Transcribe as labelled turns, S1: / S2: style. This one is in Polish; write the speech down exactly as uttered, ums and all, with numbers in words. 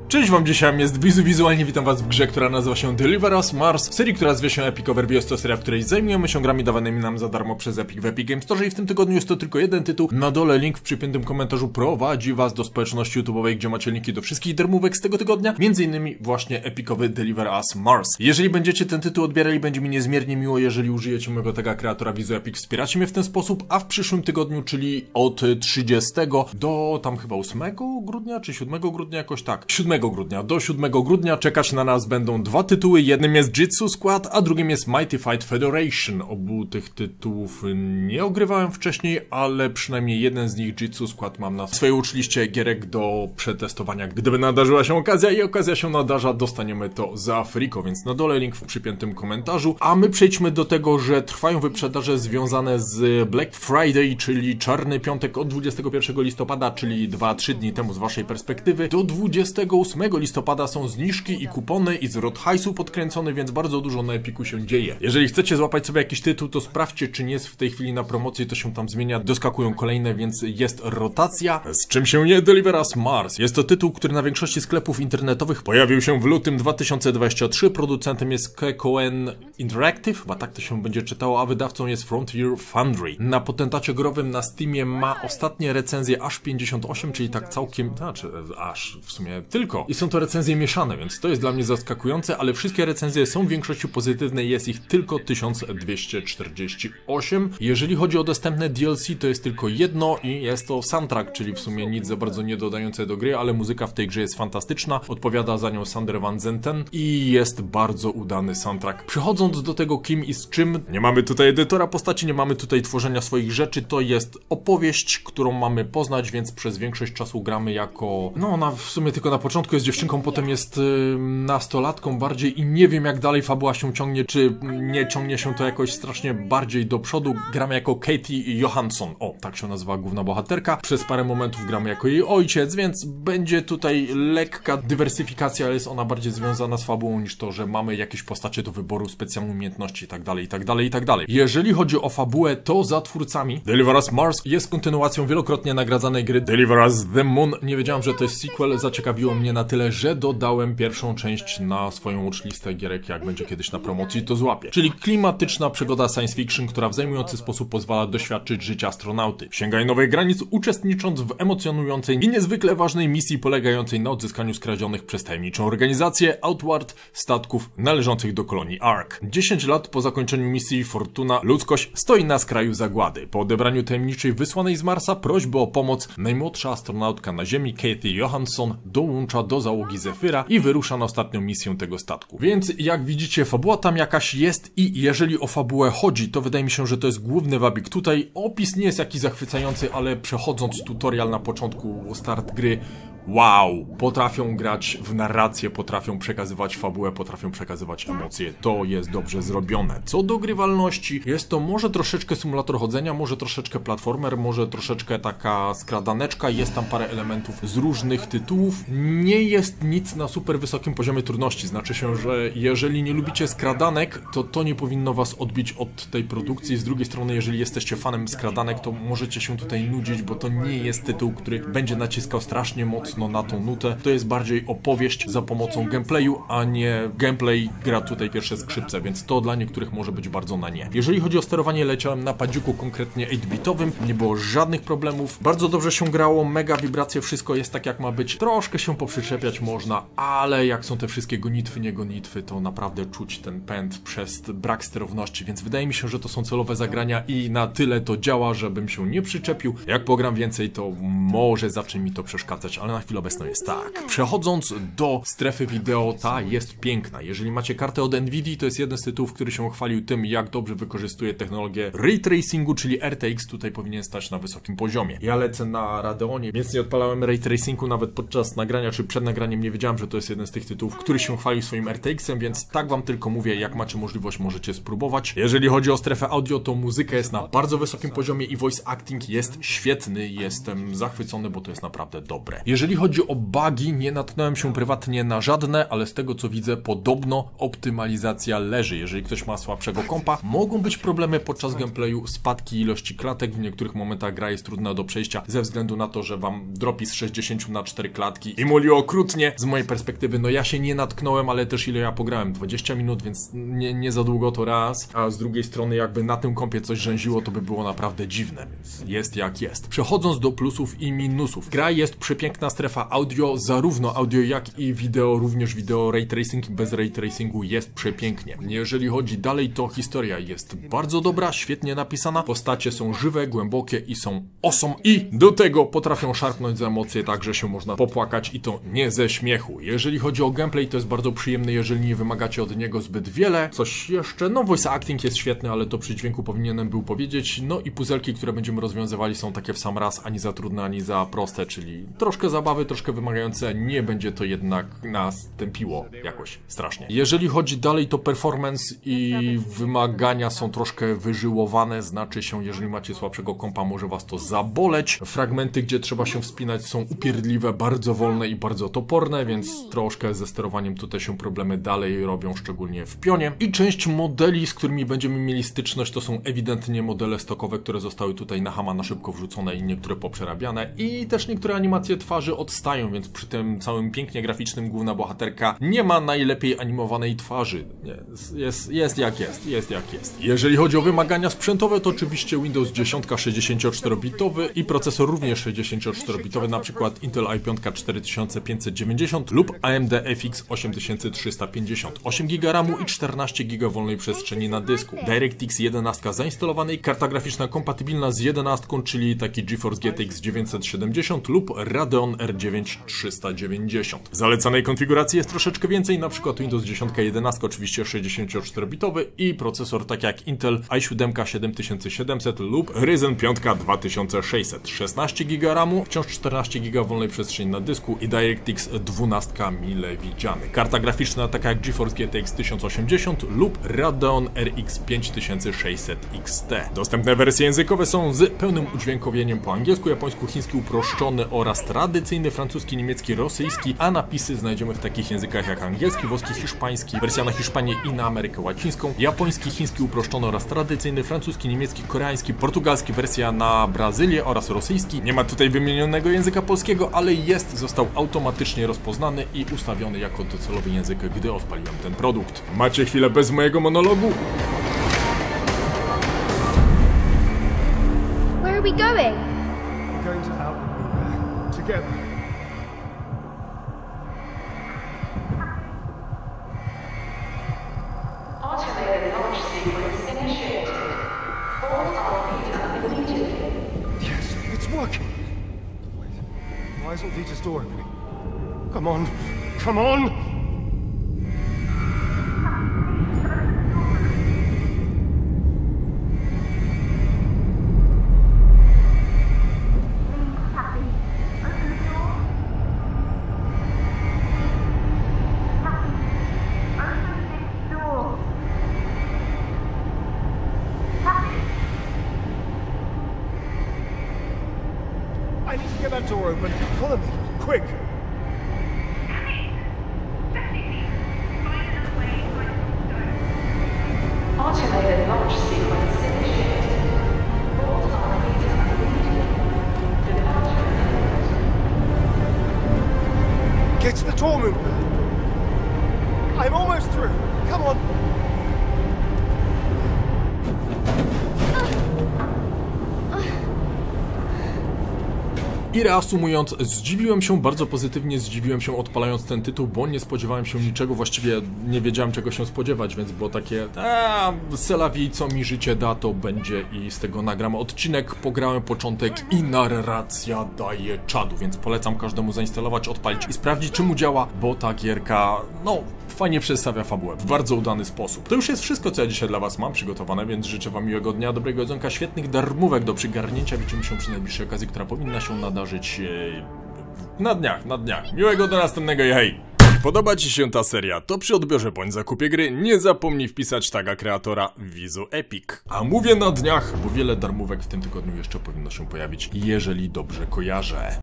S1: Cześć wam, dzisiaj jest Wizu, wizualnie witam was w grze, która nazywa się Deliver Us Mars, serii, która zwie się Epic Overview. Jest to seria, w której zajmujemy się grami dawanymi nam za darmo przez Epic w Epic Games Store i w tym tygodniu jest to tylko jeden tytuł. Na dole link w przypiętym komentarzu prowadzi was do społeczności YouTube'owej, gdzie macie linki do wszystkich darmówek z tego tygodnia, między innymi właśnie epicowy Deliver Us Mars. Jeżeli będziecie ten tytuł odbierali, będzie mi niezmiernie miło, jeżeli użyjecie mojego taga kreatora Wizu Epic, wspieracie mnie w ten sposób, a w przyszłym tygodniu, czyli od trzydziestego do tam chyba ósmego grudnia, czy siódmego grudnia, jakoś tak, siódmego grudnia, do siódmego grudnia czekać na nas będą dwa tytuły. Jednym jest Jitsu Squad, a drugim jest Mighty Fight Federation. Obu tych tytułów nie ogrywałem wcześniej, ale przynajmniej jeden z nich, Jitsu Squad, mam na swojej watchliście gierek do przetestowania. Gdyby nadarzyła się okazja i okazja się nadarza, dostaniemy to za friko, więc na dole link w przypiętym komentarzu. A my przejdźmy do tego, że trwają wyprzedaże związane z Black Friday, czyli Czarny Piątek od dwudziestego pierwszego listopada, czyli dwa trzy dni temu z waszej perspektywy, do dwudziestego ósmego listopada są zniżki i kupony i zwrot hajsu podkręcony, więc bardzo dużo na Epiku się dzieje. Jeżeli chcecie złapać sobie jakiś tytuł, to sprawdźcie, czy nie jest w tej chwili na promocji, to się tam zmienia, doskakują kolejne, więc jest rotacja. Z czym się nie Deliver Us Mars? Jest to tytuł, który na większości sklepów internetowych pojawił się w lutym dwa tysiące dwudziestego trzeciego. Producentem jest Kekoen Interactive, chyba tak to się będzie czytało, a wydawcą jest Frontier Foundry. Na potentacie growym na Steamie ma ostatnie recenzje aż pięćdziesiąt osiem, czyli tak całkiem, znaczy aż w sumie tylko. I są to recenzje mieszane, więc to jest dla mnie zaskakujące, ale wszystkie recenzje są w większości pozytywne, jest ich tylko tysiąc dwieście czterdzieści osiem. Jeżeli chodzi o dostępne D L C, to jest tylko jedno i jest to soundtrack, czyli w sumie nic za bardzo nie dodające do gry, ale muzyka w tej grze jest fantastyczna, odpowiada za nią Sander Van Zenten i jest bardzo udany soundtrack. Przechodząc do tego, kim i z czym, nie mamy tutaj edytora postaci, nie mamy tutaj tworzenia swoich rzeczy, to jest opowieść, którą mamy poznać, więc przez większość czasu gramy jako, no ona w sumie tylko na początku jest dziewczynką, potem jest yy, nastolatką bardziej i nie wiem, jak dalej fabuła się ciągnie, czy nie ciągnie się to jakoś strasznie bardziej do przodu. Gramy jako Katie Johansson, o, tak się nazywa główna bohaterka. Przez parę momentów gramy jako jej ojciec, więc będzie tutaj lekka dywersyfikacja, ale jest ona bardziej związana z fabułą niż to, że mamy jakieś postacie do wyboru, specjalne umiejętności i tak dalej, i tak dalej, i tak dalej. Jeżeli chodzi o fabułę, to za twórcami Deliver Us Mars jest kontynuacją wielokrotnie nagradzanej gry Deliver Us The Moon. Nie wiedziałem, że to jest sequel, zaciekawiło mnie na tyle, że dodałem pierwszą część na swoją watchlistę gierek, jak będzie kiedyś na promocji, to złapię. Czyli klimatyczna przygoda science fiction, która w zajmujący sposób pozwala doświadczyć życia astronauty. Sięgaj nowych granic, uczestnicząc w emocjonującej i niezwykle ważnej misji polegającej na odzyskaniu skradzionych przez tajemniczą organizację Outward statków należących do kolonii Ark. dziesięć lat po zakończeniu misji Fortuna ludzkość stoi na skraju zagłady. Po odebraniu tajemniczej wysłanej z Marsa prośby o pomoc, najmłodsza astronautka na Ziemi, Katie Johansson, dołącza do załogi Zephyra i wyrusza na ostatnią misję tego statku. Więc jak widzicie, fabuła tam jakaś jest i jeżeli o fabułę chodzi, to wydaje mi się, że to jest główny wabik. Tutaj opis nie jest jakiś zachwycający, ale przechodząc tutorial na początku, start gry, wow, potrafią grać w narrację, potrafią przekazywać fabułę, potrafią przekazywać emocje. To jest dobrze zrobione. Co do grywalności, jest to może troszeczkę symulator chodzenia, może troszeczkę platformer, może troszeczkę taka skradaneczka, jest tam parę elementów z różnych tytułów. Nie jest nic na super wysokim poziomie trudności, znaczy się, że jeżeli nie lubicie skradanek, to to nie powinno was odbić od tej produkcji. Z drugiej strony, jeżeli jesteście fanem skradanek, to możecie się tutaj nudzić, bo to nie jest tytuł, który będzie naciskał strasznie mocno na tą nutę. To jest bardziej opowieść za pomocą gameplayu, a nie gameplay gra tutaj pierwsze skrzypce, więc to dla niektórych może być bardzo na nie. Jeżeli chodzi o sterowanie, leciałem na padziuku konkretnie osiem-bitowym, nie było żadnych problemów, bardzo dobrze się grało, mega wibracje, wszystko jest tak jak ma być, troszkę się poprzyczepiać można, ale jak są te wszystkie gonitwy, nie gonitwy, to naprawdę czuć ten pęd przez brak sterowności, więc wydaje mi się, że to są celowe zagrania i na tyle to działa, żebym się nie przyczepił. Jak pogram więcej, to może zacznie mi to przeszkadzać, ale na chwilę obecną jest tak. Przechodząc do strefy wideo, ta jest piękna. Jeżeli macie kartę od Nvidia, to jest jeden z tytułów, który się chwalił tym, jak dobrze wykorzystuje technologię Ray Tracingu, czyli R T X tutaj powinien stać na wysokim poziomie. Ja lecę na Radeonie, więc nie odpalałem Ray Tracingu nawet podczas nagrania, czy przed nagraniem nie wiedziałem, że to jest jeden z tych tytułów, który się chwalił swoim R T X-em, więc tak wam tylko mówię, jak macie możliwość, możecie spróbować. Jeżeli chodzi o strefę audio, to muzyka jest na bardzo wysokim poziomie i voice acting jest świetny. Jestem zachwycony, bo to jest naprawdę dobre. Jeżeli Jeżeli chodzi o bugi, nie natknąłem się prywatnie na żadne, ale z tego co widzę, podobno optymalizacja leży. Jeżeli ktoś ma słabszego kompa, mogą być problemy podczas gameplayu, spadki ilości klatek, w niektórych momentach gra jest trudna do przejścia ze względu na to, że wam dropi z sześćdziesięciu na cztery klatki i moli okrutnie. Z mojej perspektywy, no ja się nie natknąłem, ale też ile ja pograłem, dwadzieścia minut, więc nie, nie za długo to raz, a z drugiej strony jakby na tym kompie coś rzęziło, to by było naprawdę dziwne, więc jest jak jest. Przechodząc do plusów i minusów. Gra jest przepiękna, strefa audio, zarówno audio jak i wideo, również wideo ray tracing i bez ray tracingu jest przepięknie. Jeżeli chodzi dalej, to historia jest bardzo dobra, świetnie napisana, postacie są żywe, głębokie i są awesome i do tego potrafią szarpnąć za emocje, tak że się można popłakać i to nie ze śmiechu. Jeżeli chodzi o gameplay, to jest bardzo przyjemny, jeżeli nie wymagacie od niego zbyt wiele. Coś jeszcze, no voice acting jest świetny, ale to przy dźwięku powinienem był powiedzieć. No i puzelki, które będziemy rozwiązywali, są takie w sam raz, ani za trudne, ani za proste, czyli troszkę zabawy, troszkę wymagające, nie będzie to jednak nas tępiło jakoś strasznie. Jeżeli chodzi dalej, to performance i wymagania są troszkę wyżyłowane, znaczy się, jeżeli macie słabszego kompa, może was to zaboleć. Fragmenty, gdzie trzeba się wspinać, są upierdliwe, bardzo wolne i bardzo toporne, więc troszkę ze sterowaniem tutaj się problemy dalej robią, szczególnie w pionie. I część modeli, z którymi będziemy mieli styczność, to są ewidentnie modele stokowe, które zostały tutaj na chama na szybko wrzucone i niektóre poprzerabiane. I też niektóre animacje twarzy odstają, więc przy tym całym pięknie graficznym główna bohaterka nie ma najlepiej animowanej twarzy. Jest, jest, jest jak jest, jest jak jest. Jeżeli chodzi o wymagania sprzętowe, to oczywiście Windows dziesięć sześćdziesięcioczterobitowy i procesor również sześćdziesięcioczterobitowy, na przykład Intel i pięć cztery tysiące pięćset dziewięćdziesiąt lub A M D F X osiem tysięcy trzysta pięćdziesiąt. osiem giga ramu i czternaście giga wolnej przestrzeni na dysku. DirectX jedenaście zainstalowanej, karta graficzna kompatybilna z jedenastką, czyli taki GeForce G T X dziewięćset siedemdziesiąt lub Radeon R dziewięć trzysta dziewięćdziesiąt. Zalecanej konfiguracji jest troszeczkę więcej, na przykład Windows dziesięć jedenaście oczywiście sześćdziesięcioczterobitowy i procesor tak jak Intel i siedem siedem tysięcy siedemset lub Ryzen pięć dwa tysiące sześćset. szesnaście giga ramu, wciąż czternaście giga wolnej przestrzeni na dysku i DirectX dwanaście mile widziany. Karta graficzna taka jak GeForce G T X tysiąc osiemdziesiąt lub Radeon R X pięć tysięcy sześćset X T. Dostępne wersje językowe są z pełnym udźwiękowieniem po angielsku, japońsku, chiński uproszczony oraz tradycyjny francuski, niemiecki, rosyjski, a napisy znajdziemy w takich językach jak angielski, włoski, hiszpański, wersja na Hiszpanię i na Amerykę Łacińską, japoński, chiński uproszczony oraz tradycyjny, francuski, niemiecki, koreański, portugalski, wersja na Brazylię oraz rosyjski. Nie ma tutaj wymienionego języka polskiego, ale jest, został automatycznie rozpoznany i ustawiony jako docelowy język, gdy odpaliłem ten produkt. Macie chwilę bez mojego monologu?
S2: Where are we going?
S3: We're going to Outland together.
S4: Automated launch sequence initiated. All Alvita immediately.
S3: Yes, it's working. Wait, why isn't Vita's door opening? Come on, come on! I need to get that door open. Follow me, quick!
S4: Automated launch sequence initiated. All Alvita immediately. Departure imminent.
S3: Get to the door, Moon! I'm almost through. Come on!
S1: I reasumując, zdziwiłem się, bardzo pozytywnie zdziwiłem się odpalając ten tytuł, bo nie spodziewałem się niczego, właściwie nie wiedziałem czego się spodziewać, więc było takie aaa, selawi, co mi życie da, to będzie i z tego nagram odcinek, pograłem początek i narracja daje czadu, więc polecam każdemu zainstalować, odpalić i sprawdzić czy mu działa, bo ta gierka, no, fajnie przedstawia fabułę w bardzo udany sposób. To już jest wszystko, co ja dzisiaj dla was mam przygotowane, więc życzę wam miłego dnia, dobrego jedzonka, świetnych darmówek do przygarnięcia, widzimy się przy najbliższej okazji, która powinna się nadarzyć e, na dniach, na dniach. Miłego do następnego i hej! Podoba ci się ta seria, to przy odbiorze bądź zakupie gry nie zapomnij wpisać taga kreatora Vizu Epic. A mówię na dniach, bo wiele darmówek w tym tygodniu jeszcze powinno się pojawić, jeżeli dobrze kojarzę.